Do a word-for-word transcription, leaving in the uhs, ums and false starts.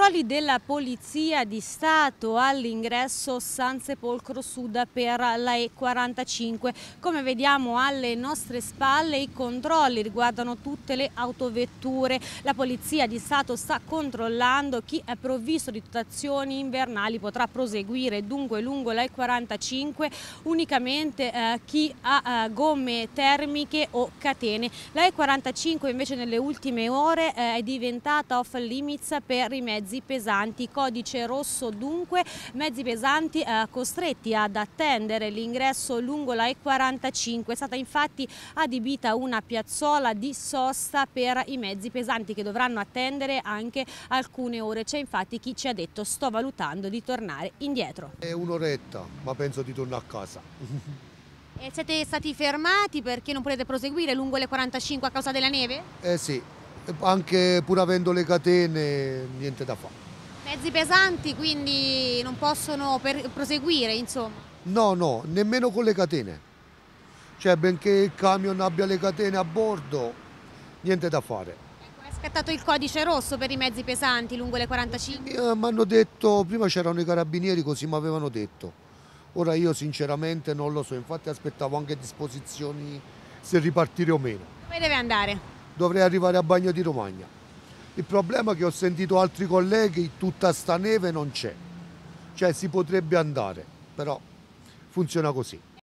Controlli della Polizia di Stato all'ingresso San Sepolcro Sud per la E quarantacinque. Come vediamo alle nostre spalle i controlli riguardano tutte le autovetture. La Polizia di Stato sta controllando chi è provvisto di dotazioni invernali, potrà proseguire dunque lungo la E quarantacinque unicamente eh, chi ha eh, gomme termiche o catene. La E quarantacinque invece nelle ultime ore eh, è diventata off limits per i mezzi pesanti, codice rosso dunque, mezzi pesanti eh, costretti ad attendere l'ingresso lungo la E quarantacinque. È stata infatti adibita una piazzola di sosta per i mezzi pesanti che dovranno attendere anche alcune ore. C'è infatti chi ci ha detto: sto valutando di tornare indietro. È un'oretta, ma penso di tornare a casa. E siete stati fermati perché non potete proseguire lungo le quarantacinque a causa della neve? Eh sì, anche pur avendo le catene, niente da fare. Mezzi pesanti quindi non possono per proseguire, insomma. No, no, nemmeno con le catene. Cioè, benché il camion abbia le catene a bordo, niente da fare. Ecco, è scattato il codice rosso per i mezzi pesanti lungo le quarantacinque? Eh, mi hanno detto, prima c'erano i carabinieri, così mi avevano detto. Ora io sinceramente non lo so, infatti aspettavo anche disposizioni se ripartire o meno. Dove deve andare? Dovrei arrivare a Bagno di Romagna. Il problema è che ho sentito altri colleghi, tutta sta neve non c'è. Cioè si potrebbe andare, però funziona così.